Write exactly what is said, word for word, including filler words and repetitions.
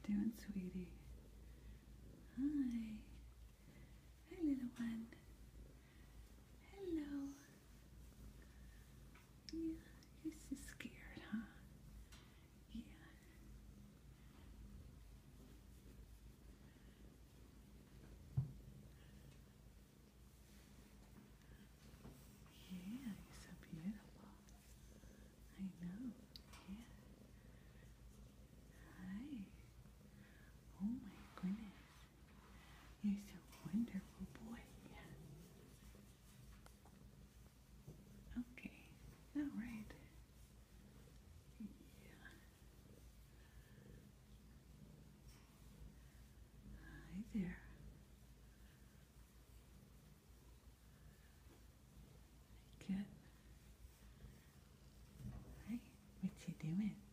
doing, sweetie? Hi. Hi, little one. Hello. Yeah, you're so scared, huh? Yeah. Yeah, you're so beautiful. I know. Yeah. Hi. Oh my goodness. You're so wonderful, boy. Okay. All right. Yeah. Hi there. Good. Hi. What you doing?